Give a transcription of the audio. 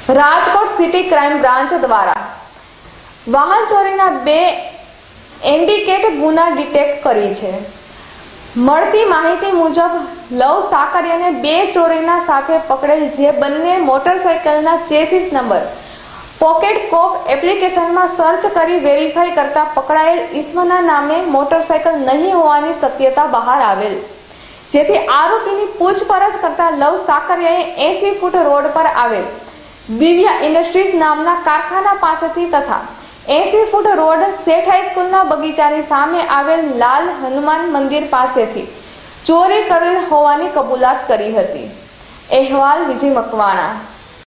Rajkot city crime branch દ્વારા વાહન ચોરીના 2 એન્ડિકેટ ગુના ડિટેક્ટ કરી છે। મળતી માહિતી મુજબ લવ સાકરિયાને 2 ચોરીના સાથે પકડેલ, જે બંને મોટરસાઇકલના ચેસિસ નંબર પોકેટ કોપ એપ્લિકેશનમાં સર્ચ કરી વેરીફાઈ કરતા પકડાયેલ ઈસમના નામે મોટરસાઇકલ નહીં હોવાની શક્યતા બહાર આવેલ, જેથી આરોપીની પૂછપરછ કરતા લવ સાકરિયાએ 80 ફૂટ રોડ પર આવેલ દિવ્યા ઇન્ડસ્ટ્રીઝ નામના કારખાના પાસેથી તથા 80 ફૂટ રોડ શેઠ હાઈસ્કૂલના બગીચાની સામે આવેલ લાલ હનુમાન મંદિર પાસેથી ચોરી કરેલ હોવાની કબૂલાત કરી હતી। અહેવાલ વિજય મકવાણા।